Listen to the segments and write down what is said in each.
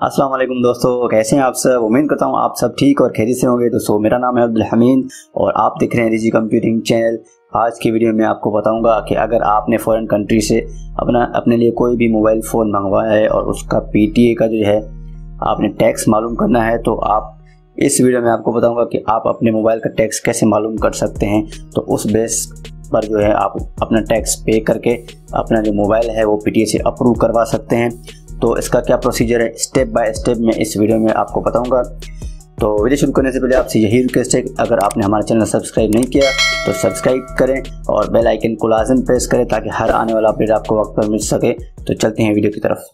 अस्सलाम वालेकुम दोस्तों, कैसे हैं आप सब। उम्मीद करता हूँ आप सब ठीक और खैरियत से होंगे। दोस्तों मेरा नाम है अब्दुल हमीद और आप देख रहे हैं रिजी कंप्यूटिंग चैनल। आज की वीडियो में आपको बताऊंगा कि अगर आपने फॉरेन कंट्री से अपने लिए कोई भी मोबाइल फ़ोन मंगवाया है और उसका पीटीए का जो है आपने टैक्स मालूम करना है, तो आप इस वीडियो में आपको बताऊँगा कि आप अपने मोबाइल का टैक्स कैसे मालूम कर सकते हैं। तो उस बेस पर जो है आप अपना टैक्स पे करके अपना जो मोबाइल है वो पीटीए से अप्रूव करवा सकते हैं। तो इसका क्या प्रोसीजर है, स्टेप बाय स्टेप मैं इस वीडियो में आपको बताऊंगा। तो वीडियो शुरू करने से पहले आपसे यही रिक्वेस्ट है कि अगर आपने हमारा चैनल सब्सक्राइब नहीं किया तो सब्सक्राइब करें और बेल आइकन को लाजम प्रेस करें ताकि हर आने वाला अपडेट आपको वक्त पर मिल सके। तो चलते हैं वीडियो की तरफ।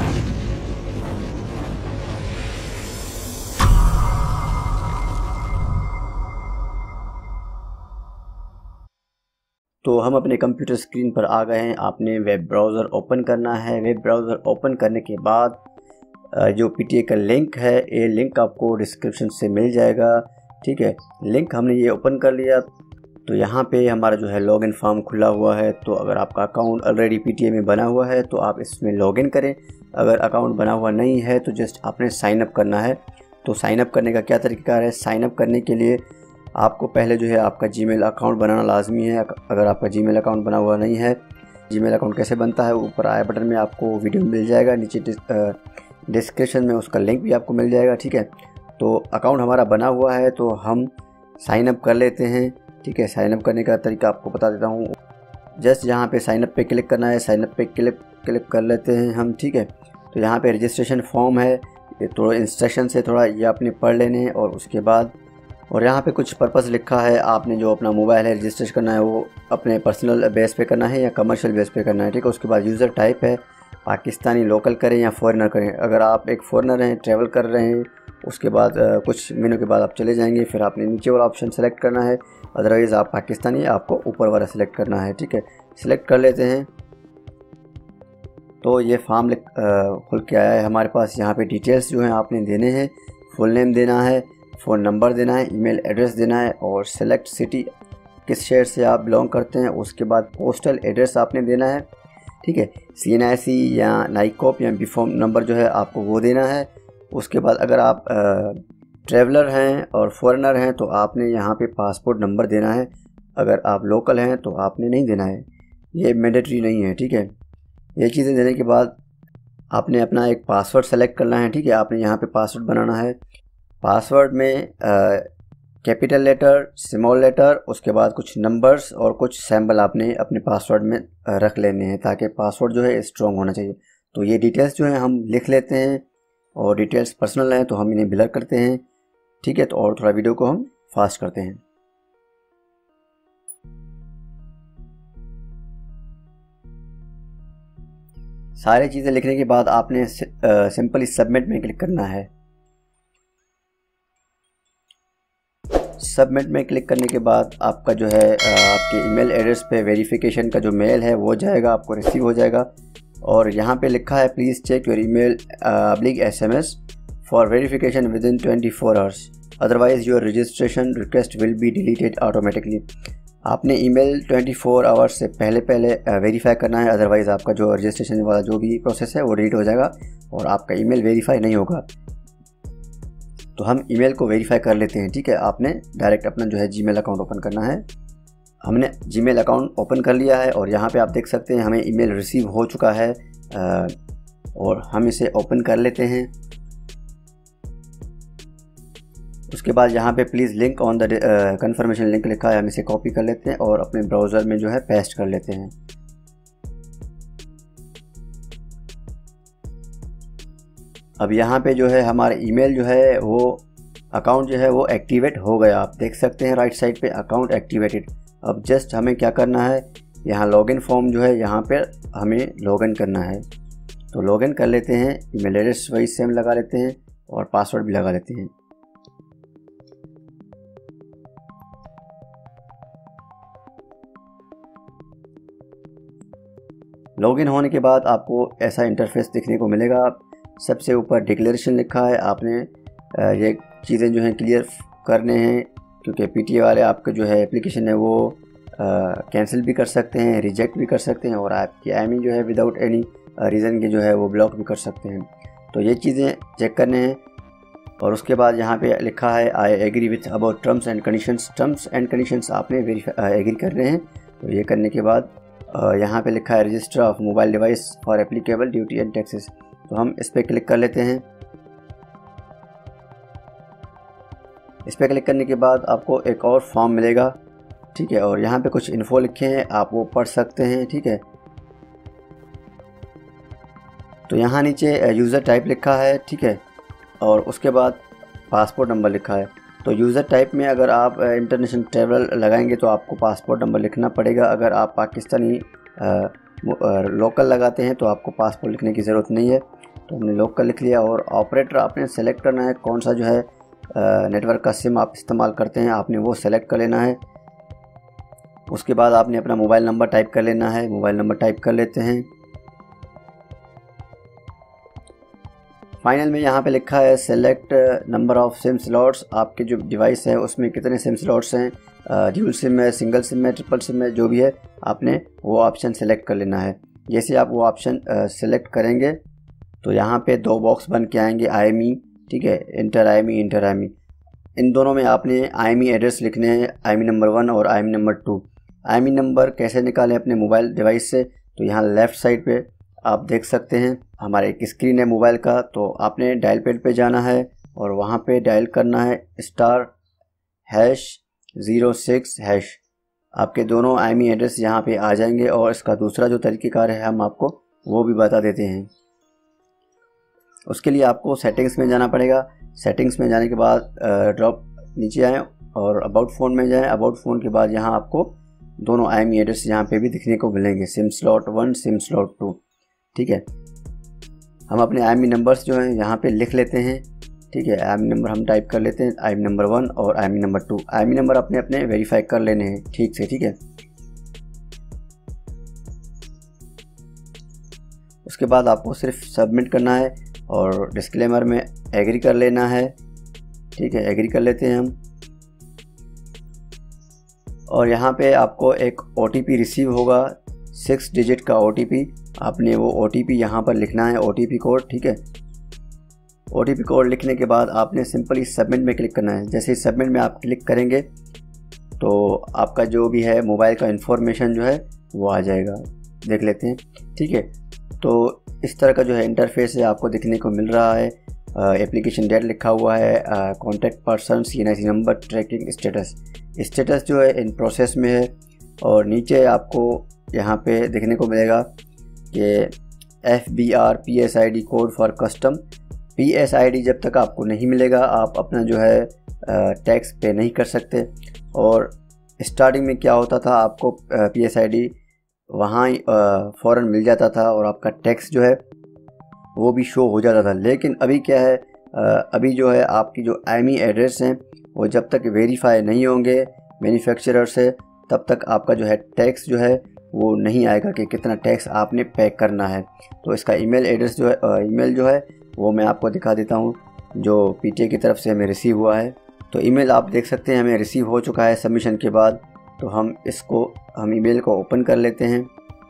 तो हम अपने कंप्यूटर स्क्रीन पर आ गए हैं। आपने वेब ब्राउज़र ओपन करना है। वेब ब्राउज़र ओपन करने के बाद जो पीटीए का लिंक है, ये लिंक आपको डिस्क्रिप्शन से मिल जाएगा। ठीक है, लिंक हमने ये ओपन कर लिया। तो यहाँ पे हमारा जो है लॉगिन फॉर्म खुला हुआ है। तो अगर आपका अकाउंट ऑलरेडी पीटीए में बना हुआ है तो आप इसमें लॉगिन करें। अगर अकाउंट बना हुआ नहीं है तो जस्ट आपने साइन अप करना है। तो साइन अप करने का क्या तरीका है, साइन अप करने के लिए आपको पहले जो है आपका जीमेल अकाउंट बनाना लाजमी है। अगर आपका जीमेल अकाउंट बना हुआ नहीं है, जीमेल अकाउंट कैसे बनता है ऊपर आई बटन में आपको वीडियो मिल जाएगा, नीचे डिस्क्रिप्शन में उसका लिंक भी आपको मिल जाएगा। ठीक है, तो अकाउंट हमारा बना हुआ है तो हम साइन अप कर लेते हैं। ठीक है, साइन अप करने का तरीका आपको बता देता हूँ। जस्ट यहाँ पे साइन अप पे क्लिक करना है, साइन अप पे क्लिक कर लेते हैं हम। ठीक है, तो यहाँ पे रजिस्ट्रेशन फॉर्म है, ये थोड़ा इंस्ट्रक्शन से थोड़ा ये आपने पढ़ लेने हैं और उसके बाद और यहाँ पे कुछ पर्पस लिखा है। आपने जो अपना मोबाइल है रजिस्टर करना है वो अपने पर्सनल बेस पे करना है या कमर्शियल बेस पे करना है। ठीक है, उसके बाद यूज़र टाइप है पाकिस्तानी लोकल करें या फॉरेनर करें। अगर आप एक फ़ॉरेनर हैं, ट्रैवल कर रहे हैं, उसके बाद कुछ महीनों के बाद आप चले जाएंगे, फिर आपने नीचे वाला ऑप्शन सेलेक्ट करना है। अदरवाइज़ आप पाकिस्तानी, आपको ऊपर वाला सेलेक्ट करना है। ठीक है, सिलेक्ट कर लेते हैं। तो ये फॉर्म खुल के आया है हमारे पास। यहाँ पे डिटेल्स जो हैं आपने देने हैं, फुल नेम देना है, फ़ोन नंबर देना है, ईमेल एड्रेस देना है और सेलेक्ट सिटी, किस शहर से आप बिलोंग करते हैं। उसके बाद पोस्टल एड्रेस आपने देना है। ठीक है, CNIC या नाइकॉप या बीफॉर्म नंबर जो है आपको वो देना है। उसके बाद अगर आप ट्रैवलर हैं और फॉरेनर हैं तो आपने यहाँ पे पासपोर्ट नंबर देना है। अगर आप लोकल हैं तो आपने नहीं देना है, ये मैंडेटरी नहीं है। ठीक है, ये चीज़ें देने के बाद आपने अपना एक पासवर्ड सेलेक्ट करना है। ठीक है, आपने यहाँ पे पासवर्ड बनाना है। पासवर्ड में कैपिटल लेटर, स्मॉल लेटर, उसके बाद कुछ नंबर्स और कुछ सैम्बल आपने अपने पासवर्ड में रख लेने हैं ताकि पासवर्ड जो है स्ट्रॉन्ग होना चाहिए। तो ये डिटेल्स जो है हम लिख लेते हैं और डिटेल्स पर्सनल हैं तो हम इन्हें ब्लर करते हैं। ठीक है, तो और थोड़ा वीडियो को हम फास्ट करते हैं। सारी चीज़ें लिखने के बाद आपने सिंपली सबमिट में क्लिक करना है। सबमिट में क्लिक करने के बाद आपका जो है आपके ईमेल एड्रेस पे वेरिफिकेशन का जो मेल है वो जाएगा, आपको रिसीव हो जाएगा। और यहाँ पे लिखा है please check your email /SMS for verification within 24 hours, otherwise your registration request will be deleted automatically. आपने ईमेल 24 आवर्स से पहले वेरीफाई करना है, अदरवाइज़ आपका जो रजिस्ट्रेशन वाला जो भी प्रोसेस है वो डिलीट हो जाएगा और आपका ईमेल वेरीफाई नहीं होगा। तो हम ईमेल को वेरीफाई कर लेते हैं। ठीक है, आपने डायरेक्ट अपना जो है जीमेल अकाउंट ओपन करना है। हमने जीमेल अकाउंट ओपन कर लिया है और यहाँ पे आप देख सकते हैं हमें ईमेल रिसीव हो चुका है और हम इसे ओपन कर लेते हैं। उसके बाद यहाँ पे please link on the confirmation link लिखा है, हम इसे कॉपी कर लेते हैं और अपने ब्राउज़र में जो है पेस्ट कर लेते हैं। अब यहाँ पे जो है हमारा ईमेल जो है वो अकाउंट जो है वो एक्टिवेट हो गया। आप देख सकते हैं राइट साइड पे अकाउंट एक्टिवेटेड। अब जस्ट हमें क्या करना है, यहाँ लॉगिन फॉर्म जो है यहाँ पे हमें लॉगिन करना है। तो लॉगिन कर लेते हैं, ईमेल एड्रेस वही सेम लगा लेते हैं और पासवर्ड भी लगा लेते हैं। लॉगिन होने के बाद आपको ऐसा इंटरफेस देखने को मिलेगा। सबसे ऊपर डिक्लेरेशन लिखा है, आपने ये चीज़ें जो हैं क्लियर करने हैं क्योंकि पीटीए वाले आपका जो है एप्लीकेशन है वो कैंसिल भी कर सकते हैं, रिजेक्ट भी कर सकते हैं और आपकी IMEI जो है विदाउट एनी रीज़न के जो है वो ब्लॉक भी कर सकते हैं। तो ये चीज़ें चेक करने हैं। और उसके बाद यहाँ पे लिखा है I agree with about terms and conditions आपने एग्री कर रहे हैं। तो ये करने के बाद यहाँ पे लिखा है register of mobile device for applicable duty and taxes, तो हम इस पर क्लिक कर लेते हैं। इस पर क्लिक करने के बाद आपको एक और फॉर्म मिलेगा, ठीक है, और यहाँ पे कुछ इन्फो लिखे हैं, आप वो पढ़ सकते हैं, ठीक है। तो यहाँ नीचे यूज़र टाइप लिखा है, ठीक है, और उसके बाद पासपोर्ट नंबर लिखा है। तो यूज़र टाइप में अगर आप इंटरनेशनल ट्रैवल लगाएंगे तो आपको पासपोर्ट नंबर लिखना पड़ेगा। अगर आप पाकिस्तानी लोकल लगाते हैं तो आपको पासपोर्ट लिखने की ज़रूरत नहीं है। तो हमने लोकल लिख लिया। और ऑपरेटर आपने सेलेक्ट करना है, कौन सा जो है नेटवर्क का सिम आप इस्तेमाल करते हैं, आपने वो सेलेक्ट कर लेना है। उसके बाद आपने अपना मोबाइल नंबर टाइप कर लेना है। मोबाइल नंबर टाइप कर लेते हैं। फाइनल में यहाँ पे लिखा है select number of SIM slots, आपके जो डिवाइस है उसमें कितने सिम स्लॉट्स हैं, ड्यूल सिम है, सिंगल सिम है, ट्रिपल सिम है, जो भी है आपने वो ऑप्शन सेलेक्ट कर लेना है। जैसे आप वो ऑप्शन सेलेक्ट करेंगे तो यहाँ पे 2 बॉक्स बन के आएंगे IME, ठीक है, इंटर IME। इन दोनों में आपने IME एड्रेस लिखने हैं, IME नंबर 1 और IME नंबर 2। IME नंबर कैसे निकालें अपने मोबाइल डिवाइस से, तो यहाँ लेफ़्ट साइड पे आप देख सकते हैं हमारे एक स्क्रीन है मोबाइल का। तो आपने डायल पैड पे जाना है और वहाँ पे डायल करना है *#06#। आपके दोनों IME एड्रेस यहाँ पे आ जाएंगे। और इसका दूसरा जो तरीक़ेकार है हम आपको वो भी बता देते हैं। उसके लिए आपको सेटिंग्स में जाना पड़ेगा। सेटिंग्स में जाने के बाद ड्रॉप नीचे आएँ और अबाउट फ़ोन में जाएँ। अबाउट फ़ोन के बाद यहाँ आपको दोनों IME एड्रेस यहाँ पे भी दिखने को मिलेंगे, सिम स्लॉट 1, सिम स्लॉट 2, ठीक है। हम अपने IME नंबर्स जो हैं यहाँ पे लिख लेते हैं, ठीक है। IME नंबर हम टाइप कर लेते हैं, IME नंबर 1 और IME नंबर 2। IME नंबर अपने अपने वेरीफाई कर लेने हैं ठीक से, ठीक है। उसके बाद आपको सिर्फ सबमिट करना है और डिस्क्लेमर में एग्री कर लेना है, ठीक है। एग्री कर लेते हैं हम। और यहाँ पे आपको एक OTP रिसीव होगा, 6 डिजिट का OTP। आपने वो OTP यहाँ पर लिखना है, OTP कोड, ठीक है। OTP कोड लिखने के बाद आपने सिंपली सबमिट में क्लिक करना है। जैसे ही सबमिट में आप क्लिक करेंगे तो आपका जो भी है मोबाइल का इन्फॉर्मेशन जो है वो आ जाएगा। देख लेते हैं, ठीक है। तो इस तरह का जो है इंटरफेस है आपको दिखने को मिल रहा है। एप्लीकेशन डेट लिखा हुआ है, contact person, CNIC number, tracking status जो है इन प्रोसेस में है। और नीचे आपको यहाँ पे देखने को मिलेगा कि FBR PSID code for custom. PSID जब तक आपको नहीं मिलेगा आप अपना जो है टैक्स पे नहीं कर सकते। और स्टार्टिंग में क्या होता था, आपको PSID वहाँ फ़ौरन मिल जाता था और आपका टैक्स जो है वो भी शो हो जाता था। लेकिन अभी क्या है, अभी जो है आपकी जो IME एड्रेस हैं वो जब तक वेरीफाई नहीं होंगे मैन्युफैक्चरर से, तब तक आपका जो है टैक्स जो है वो नहीं आएगा कि कितना टैक्स आपने पे करना है। तो इसका ईमेल एड्रेस जो है, ईमेल जो है वो मैं आपको दिखा देता हूँ जो PTA की तरफ से हमें रिसीव हुआ है। तो ईमेल आप देख सकते हैं हमें रिसीव हो चुका है सबमिशन के बाद। तो हम ईमेल को ओपन कर लेते हैं,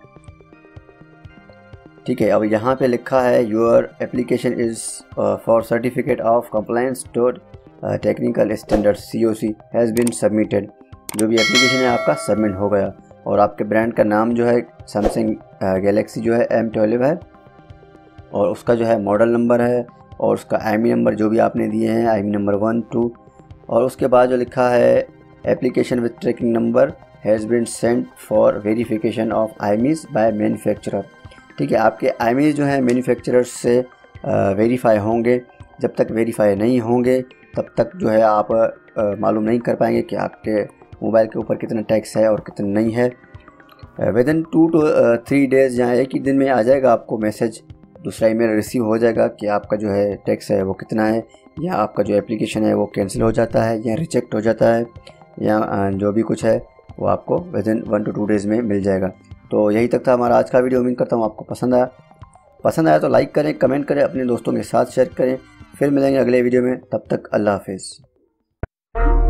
ठीक है। अब यहाँ पे लिखा है your application is for certificate of compliance dot technical standards COC has been submitted. जो भी एप्लीकेशन है आपका सबमिट हो गया। और आपके ब्रांड का नाम जो है सैमसंग गैलेक्सी जो है M12 है और उसका जो है मॉडल नंबर है और उसका IME नंबर जो भी आपने दिए हैं, IME नंबर 1, 2। और उसके बाद जो लिखा है application with tracking number has been sent for verification of IMEs by manufacturer, ठीक है। आपके IMEs जो है मैन्युफैक्चरर से वेरीफाई होंगे। जब तक वेरीफाई नहीं होंगे तब तक जो है आप मालूम नहीं कर पाएंगे कि आपके मोबाइल के ऊपर कितना टैक्स है और कितना नहीं है। विदिन 2 to 3 डेज़ या एक ही दिन में आ जाएगा आपको मैसेज, दूसरा ईमेल रिसीव हो जाएगा कि आपका जो है टैक्स है वो कितना है, या आपका जो एप्लीकेशन है वो कैंसिल हो जाता है या रिजेक्ट हो जाता है, या जो भी कुछ है वो आपको विदिन 1 to 2 डेज़ में मिल जाएगा। तो यही तक था हमारा आज का वीडियो। उम्मीद करता हूँ आपको पसंद आया तो लाइक करें, कमेंट करें, अपने दोस्तों के साथ शेयर करें। फिर मिलेंगे अगले वीडियो में, तब तक अल्लाह हाफिज़।